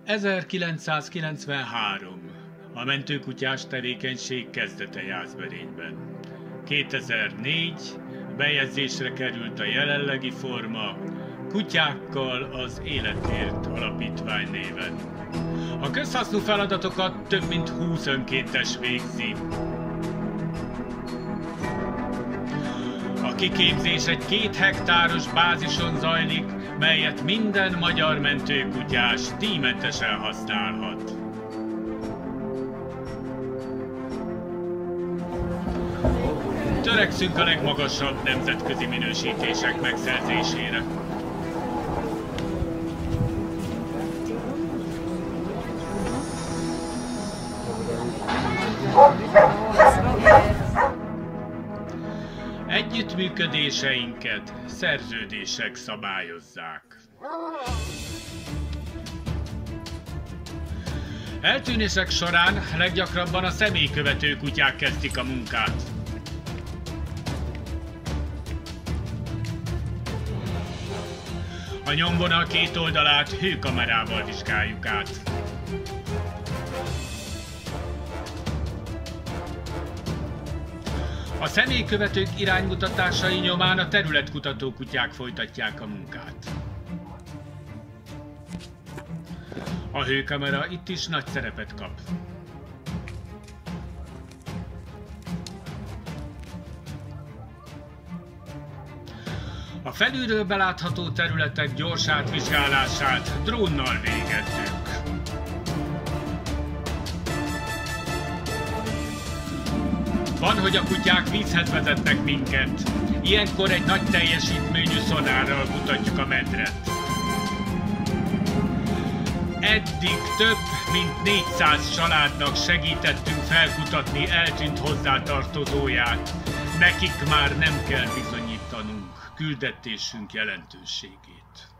1993. A mentőkutyás tevékenység kezdete Jászberényben. 2004. Bejegyzésre került a jelenlegi forma, Kutyákkal az Életért Alapítvány néven. A közhasznú feladatokat több mint 20 önkéntes végzi. A kiképzés egy 2 hektáros bázison zajlik, melyet minden magyar mentőkutyás díjmentesen használhat. Törekszünk a legmagasabb nemzetközi minősítések megszerzésére. Együttműködéseinket szerződések szabályozzák. Eltűnések során leggyakrabban a személykövető kutyák kezdik a munkát. A nyomvonal 2 oldalát hőkamerával vizsgáljuk át. A személykövetők iránymutatásai nyomán a területkutató kutyák folytatják a munkát. A hőkamera itt is nagy szerepet kap. A felülről belátható területek gyors átvizsgálását drónnal végezzük. Van, hogy a kutyák vízhez vezetnek minket. Ilyenkor egy nagy teljesítményű szonárral kutatjuk a medret. Eddig több mint 400 családnak segítettünk felkutatni eltűnt hozzátartozóját. Nekik már nem kell bizonyítanunk küldetésünk jelentőségét.